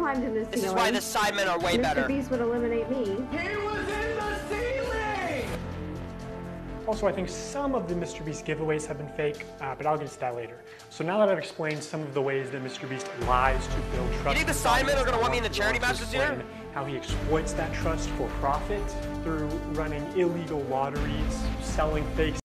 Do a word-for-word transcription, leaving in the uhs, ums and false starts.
climbed in the ceiling. This is why the Sidemen are way better. Mister Beast would eliminate me. He was in the ceiling! Also, I think some of the Mister Beast giveaways have been fake, uh, but I'll get to that later. So now that I've explained some of the ways that Mister Beast lies to build trust... You think the Sidemen are going to want me in the charity match this year? How he exploits that trust for profit through running illegal lotteries, selling fake